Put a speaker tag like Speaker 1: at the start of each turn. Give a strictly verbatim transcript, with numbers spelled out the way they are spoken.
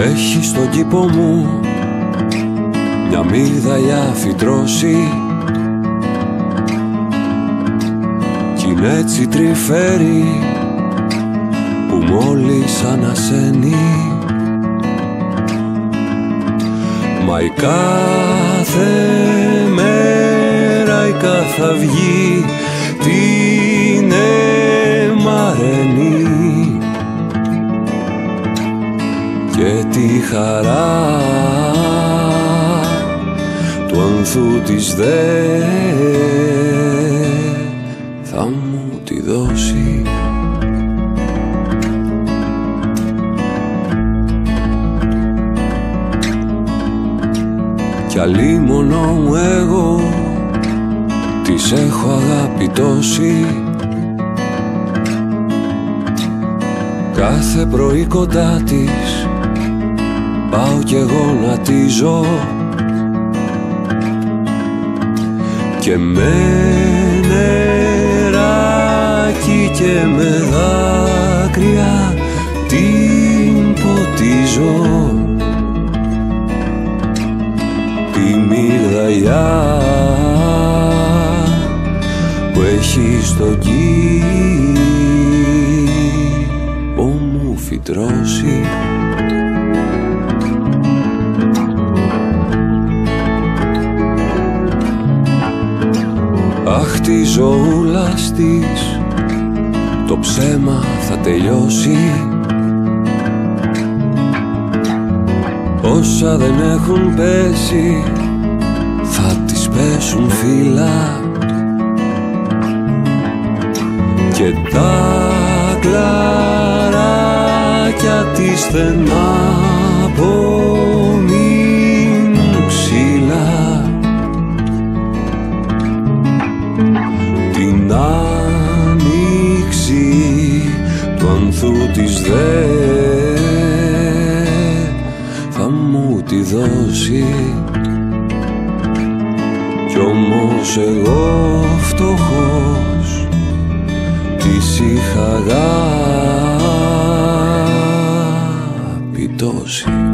Speaker 1: Έχει στον κήπο μου μια μύδαλια φυτρώσει κι είναι έτσι τρυφέρη που μόλις ανασένει. Μα η κάθε μέρα, η κάθε αυγή την εμαραίνει και τη χαρά του ανθού της δε θα μου τη δώσει. Κι αλίμονο μου εγώ της έχω αγάπη τόση, κάθε πρωί κοντά της πάω κι εγώ να τη ζω και με νεράκι και με δάκρυα την ποτίζω. Τη μυγδαλιά που έχει στον κήπο μου φυτρώσει. Αχ, τη ζωούλας της το ψέμα θα τελειώσει. Όσα δεν έχουν πέσει θα τις πέσουν φύλλα και τα κλαράκια της στενά απομείνουν ξύλα. Την άνοιξη του ανθού της δε θα μου τη δώσει κι όμως εγώ φτωχός της είχα αγάπη τόση.